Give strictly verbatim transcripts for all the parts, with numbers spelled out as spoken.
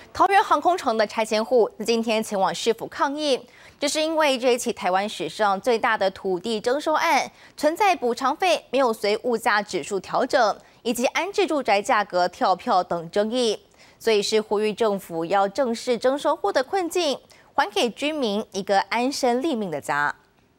桃园航空城的拆迁户今天前往市府抗议，这是因为这一起台湾史上最大的土地征收案存在补偿费没有随物价指数调整，以及安置住宅价格跳票等争议，所以是呼吁政府要正视征收户的困境，还给居民一个安身立命的家。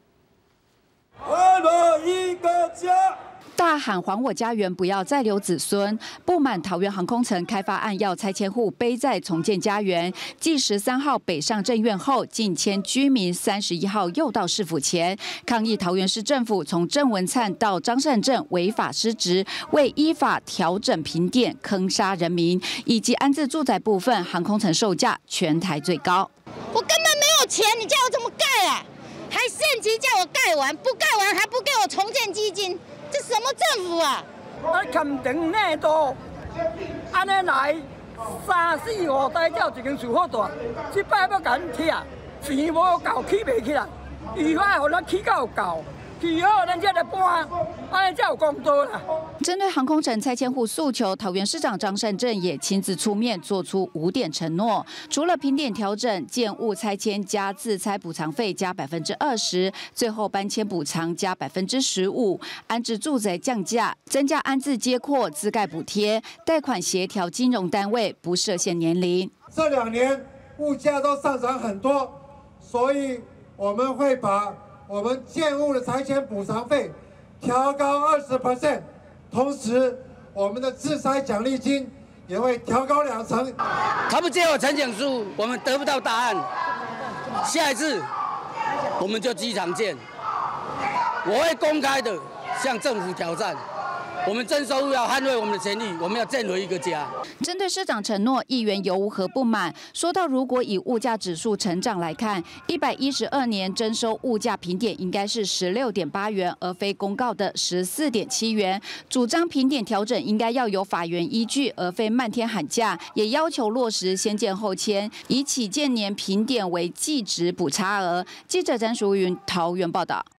还我一个家。 大喊还我家园，不要再留子孙。不满桃园航空城开发案要拆迁户背债重建家园，继十三号北上政院后，近千居民三十一号又到市府前抗议桃园市政府从郑文灿到张善政违法失职，未依法调整评点，坑杀人民，以及安置住宅部分，航空城售价全台最高。 我根本没有钱，你叫我怎么盖啊？还限期叫我盖完，不盖完还不给我重建基金。 这什么政府啊！ 啊，勘定内度，安尼来三四五代叫一间厝好大，这摆要甲咱拆，钱无够起袂起来，以后要互咱起到够，起好咱才来搬，安尼才有公道啦。 针对航空城拆迁户诉求，桃园市长张善政也亲自出面做出五点承诺，除了评点调整、建物拆迁加自拆补偿费加百分之二十，最后搬迁补偿加百分之十五，安置住宅降价，增加安置接扩资盖补贴，贷款协调金融单位不设限年龄。 这两年物价都上涨很多，所以我们会把我们建物的拆迁补偿费调高二十 percent。 同时，我们的自拆奖励金也会调高两成。 他不接我陈情书，我们得不到答案。下一次我们就机场见。我会公开的向政府挑战。我们征收要捍卫我们的权利，我们要建回一个家。 针对市长承诺，议员有无何不满？说到，如果以物价指数成长来看，一百一十二年征收物价评点应该是十六点八元，而非公告的十四点七元。主张评点调整应该要有法源依据，而非漫天喊价。也要求落实先建后迁，以起建年评点为计值补差额。记者詹淑云桃园报道。